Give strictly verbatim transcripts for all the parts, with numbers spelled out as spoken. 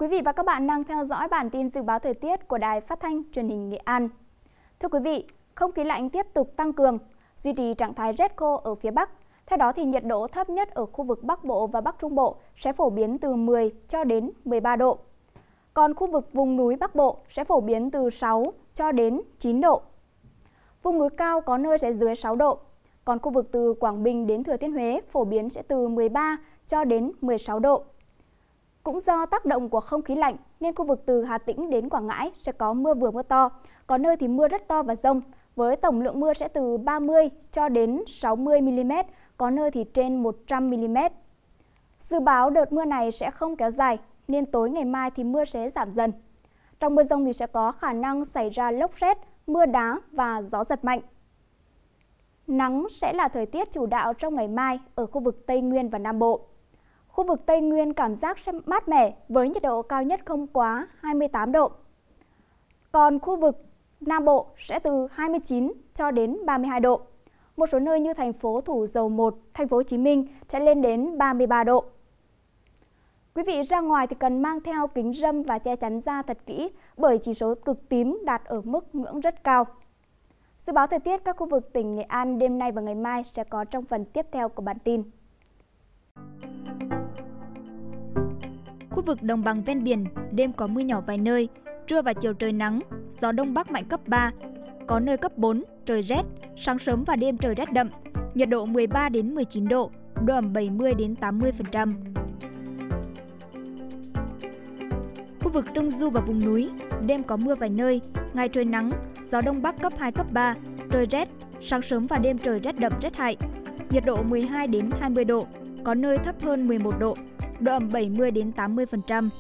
Quý vị và các bạn đang theo dõi bản tin dự báo thời tiết của Đài Phát thanh Truyền hình Nghệ An. Thưa quý vị, không khí lạnh tiếp tục tăng cường, duy trì trạng thái rét khô ở phía Bắc. Theo đó thì nhiệt độ thấp nhất ở khu vực Bắc Bộ và Bắc Trung Bộ sẽ phổ biến từ mười cho đến mười ba độ. Còn khu vực vùng núi Bắc Bộ sẽ phổ biến từ sáu cho đến chín độ. Vùng núi cao có nơi sẽ dưới sáu độ. Còn khu vực từ Quảng Bình đến Thừa Thiên Huế phổ biến sẽ từ mười ba cho đến mười sáu độ. Cũng do tác động của không khí lạnh nên khu vực từ Hà Tĩnh đến Quảng Ngãi sẽ có mưa vừa mưa to, có nơi thì mưa rất to và dông, với tổng lượng mưa sẽ từ ba mươi cho đến sáu mươi mi-li-mét, có nơi thì trên một trăm mi-li-mét. Dự báo đợt mưa này sẽ không kéo dài nên tối ngày mai thì mưa sẽ giảm dần. Trong mưa dông thì sẽ có khả năng xảy ra lốc sét, mưa đá và gió giật mạnh. Nắng sẽ là thời tiết chủ đạo trong ngày mai ở khu vực Tây Nguyên và Nam Bộ. Khu vực Tây Nguyên cảm giác sẽ mát mẻ với nhiệt độ cao nhất không quá hai mươi tám độ. Còn khu vực Nam Bộ sẽ từ hai mươi chín cho đến ba mươi hai độ. Một số nơi như thành phố Thủ Dầu Một, thành phố Hồ Chí Minh sẽ lên đến ba mươi ba độ. Quý vị ra ngoài thì cần mang theo kính râm và che chắn da thật kỹ bởi chỉ số cực tím đạt ở mức ngưỡng rất cao. Dự báo thời tiết các khu vực tỉnh Nghệ An đêm nay và ngày mai sẽ có trong phần tiếp theo của bản tin. Khu vực đồng bằng ven biển, đêm có mưa nhỏ vài nơi, trưa và chiều trời nắng, gió đông bắc mạnh cấp ba, có nơi cấp bốn, trời rét, sáng sớm và đêm trời rét đậm, nhiệt độ mười ba đến mười chín độ, độ ẩm bảy mươi đến tám mươi phần trăm. Khu vực Trung Du và vùng núi, đêm có mưa vài nơi, ngày trời nắng, gió đông bắc cấp hai, cấp ba, trời rét, sáng sớm và đêm trời rét đậm rét hại, nhiệt độ mười hai đến hai mươi độ, có nơi thấp hơn mười một độ, độ ẩm bảy mươi đến tám mươi phần trăm.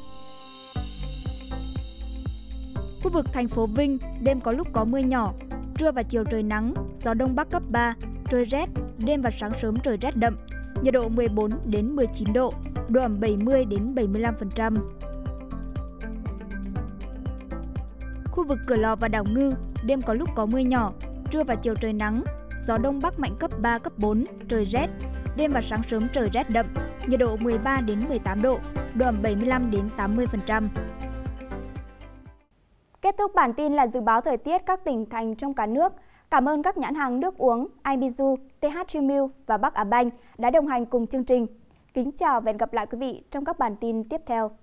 Khu vực thành phố Vinh, đêm có lúc có mưa nhỏ, trưa và chiều trời nắng, gió đông bắc cấp ba, trời rét, đêm và sáng sớm trời rét đậm, nhiệt độ mười bốn đến mười chín độ, độ ẩm bảy mươi đến bảy mươi lăm phần trăm. Khu vực Cửa Lò và đảo Ngư, đêm có lúc có mưa nhỏ, trưa và chiều trời nắng, gió đông bắc mạnh cấp ba, cấp bốn, trời rét, đêm và sáng sớm trời rét đậm, nhiệt độ mười ba đến mười tám độ, độ ẩm bảy mươi lăm đến tám mươi phần trăm. Kết thúc bản tin là dự báo thời tiết các tỉnh thành trong cả nước. Cảm ơn các nhãn hàng nước uống Ibizu, tê hát giê Milk và Bắc Á Banh đã đồng hành cùng chương trình. Kính chào và hẹn gặp lại quý vị trong các bản tin tiếp theo.